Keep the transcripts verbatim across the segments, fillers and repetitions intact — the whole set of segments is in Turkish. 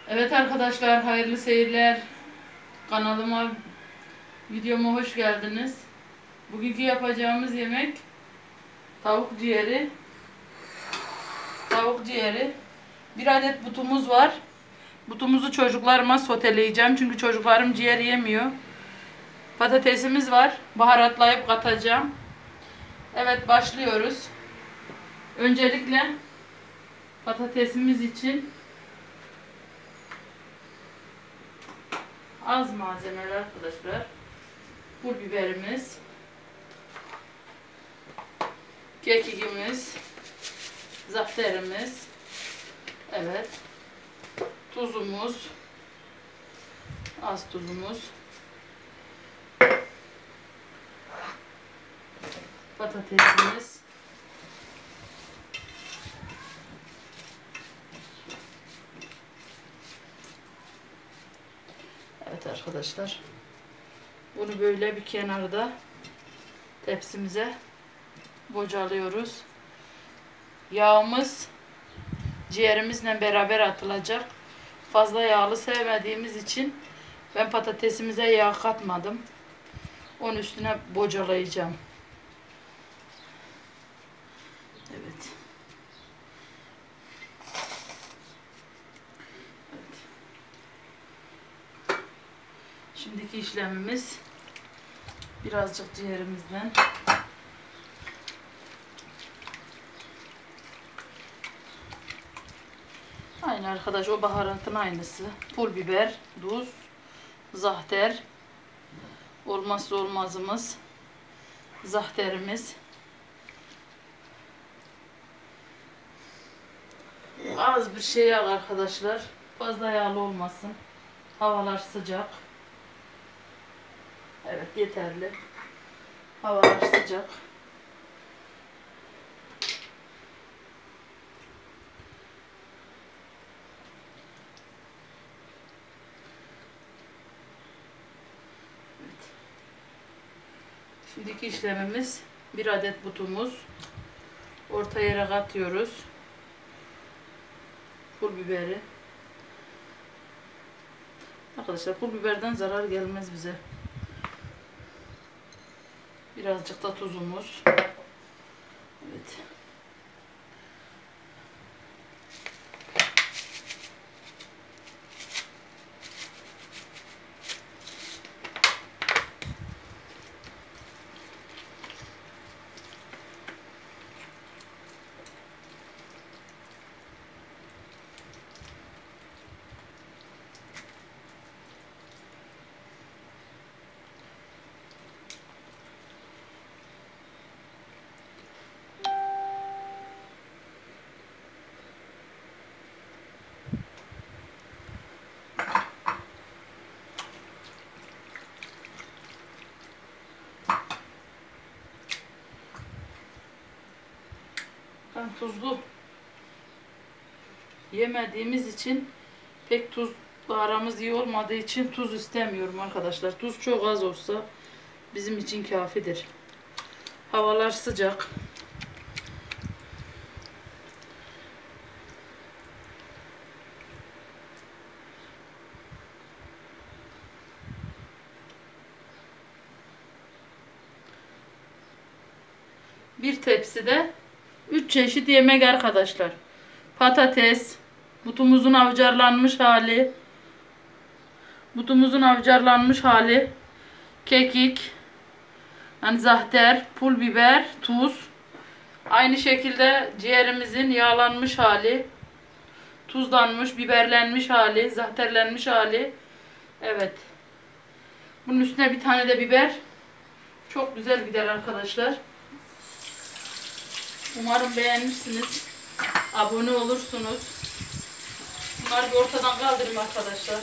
Evet arkadaşlar, hayırlı seyirler. Kanalıma, videoma hoş geldiniz. Bugünkü yapacağımız yemek tavuk ciğeri. Tavuk ciğeri. Bir adet butumuz var. Butumuzu çocuklarıma soteleyeceğim çünkü çocuklarım ciğer yemiyor. Patatesimiz var. Baharatlayıp katacağım. Evet, başlıyoruz. Öncelikle patatesimiz için az malzemeler arkadaşlar. Pul biberimiz, kekikimiz, zafterimiz, evet, tuzumuz, az tuzumuz, patatesimiz, evet arkadaşlar, bunu böyle bir kenarda tepsimize bocalıyoruz. Yağımız ciğerimizle beraber atılacak. Fazla yağlı sevmediğimiz için ben patatesimize yağ katmadım. Onun üstüne bocalayacağım. Evet. Evet. Şimdiki işlemimiz birazcık ciğerimizden aynı arkadaş, o baharatın aynısı. Pul biber, tuz, zahter, olmazsa olmazımız zahterimiz. Az bir şey yağ arkadaşlar. Fazla yağlı olmasın. Havalar sıcak. Evet, yeterli. Havalar sıcak. Şimdiki işlemimiz bir adet butumuz. Orta yere katıyoruz. Pul biberi. Arkadaşlar, pul biberden zarar gelmez bize. Birazcık da tuzumuz. Evet. Ben tuzlu yemediğimiz için, pek tuzla aramız iyi olmadığı için tuz istemiyorum arkadaşlar. Tuz çok az olsa bizim için kafidir. Havalar sıcak. Bir tepside üç çeşit yemek arkadaşlar. Patates, butumuzun avcarlanmış hali, butumuzun avcarlanmış hali, kekik, yani zahter, pul biber, tuz. Aynı şekilde ciğerimizin yağlanmış hali, tuzlanmış, biberlenmiş hali, zahterlenmiş hali. Evet. Bunun üstüne bir tane de biber. Çok güzel gider arkadaşlar. Umarım beğenirsiniz. Abone olursunuz. Bunları bir ortadan kaldırayım arkadaşlar.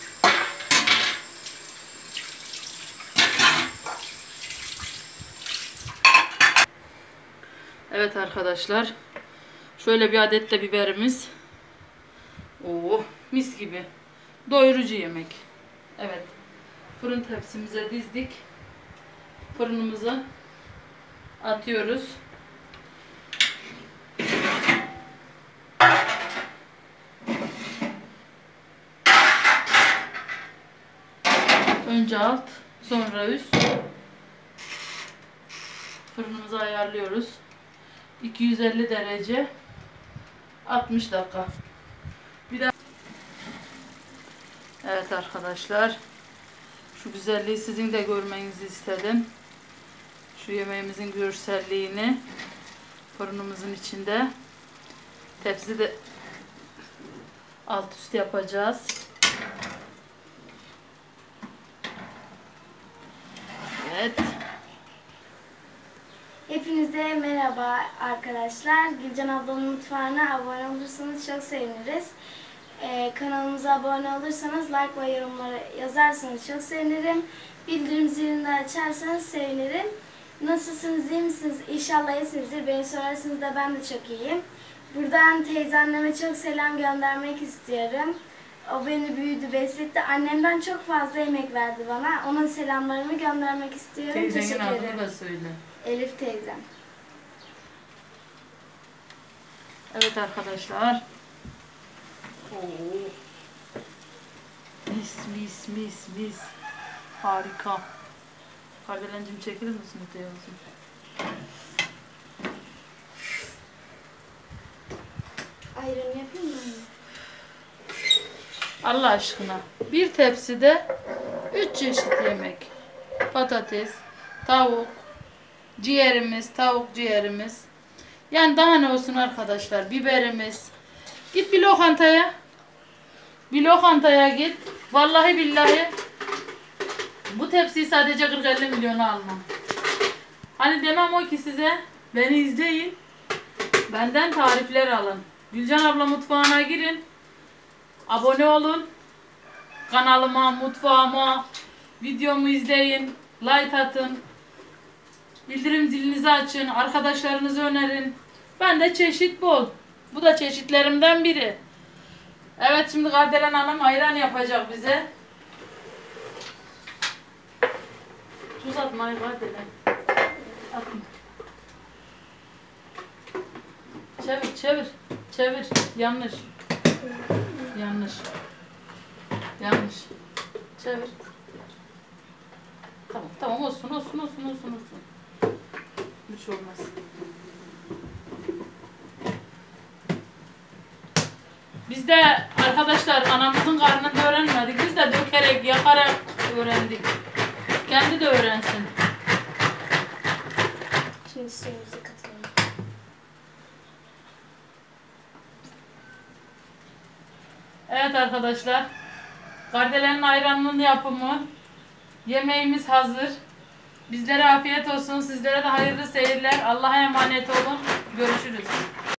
Evet arkadaşlar. Şöyle bir adet de biberimiz. Oo, mis gibi. Doyurucu yemek. Evet. Fırın tepsimize dizdik. Fırınımıza atıyoruz. Önce alt, sonra üst. Fırınımızı ayarlıyoruz. iki yüz elli derece. altmış dakika. Bir de evet arkadaşlar. Şu güzelliği sizin de görmenizi istedim. Şu yemeğimizin görselliğini fırınımızın içinde. Tepsi de alt üst yapacağız. Evet. Hepinize merhaba arkadaşlar. Gülcan ablamın mutfağına abone olursanız çok seviniriz. Ee, kanalımıza abone olursanız like ve yorumları yazarsanız çok sevinirim. Bildirim zilini de açarsanız sevinirim. Nasılsınız, iyi misiniz? İnşallah iyisinizdir. Beni sorarsanız da ben de çok iyiyim. Buradan teyzemleme çok selam göndermek istiyorum. O beni büyüdü, besletti. Annemden çok fazla emek verdi bana. Onun selamlarımı göndermek istiyorum. Teyzenin Teşekkür adını ederim. da söyle. Elif teyzem. Evet arkadaşlar. Oo. Mis mis mis mis. Harika. Kardelencim çekilir misin öteye olsun? Ayran yapayım mı? Allah aşkına. Bir tepside üç çeşit yemek. Patates, tavuk, ciğerimiz, tavuk ciğerimiz. Yani daha ne olsun arkadaşlar, biberimiz. Git bir lokantaya. Bir lokantaya git. Vallahi billahi bu tepsiyi sadece kırk elli milyona almam. Hani demem o ki size, beni izleyin. Benden tarifler alın. Gülcan abla mutfağına girin. Abone olun. Kanalıma, mutfağıma, videomu izleyin. Like atın. Bildirim zilinizi açın. Arkadaşlarınızı önerin. Ben de çeşit bol. Bu da çeşitlerimden biri. Evet, şimdi Kardelen Hanım ayran yapacak bize. Tuz atmayı Kardelen. Atma. Çevir, çevir. Çevir. Yanlış. Yanlış. Yanlış. Çevir. Tamam, tamam olsun, olsun, olsun, olsun, olsun. Hiç olmaz. Biz de arkadaşlar anamızın karnında öğrenmedik. Biz de dökerek, yakarak öğrendik. Kendi de öğrensin. Şimdi suyumuzu katalım. Evet arkadaşlar. Kardelen'in ayranının yapımı. Yemeğimiz hazır. Bizlere afiyet olsun. Sizlere de hayırlı seyirler. Allah'a emanet olun. Görüşürüz.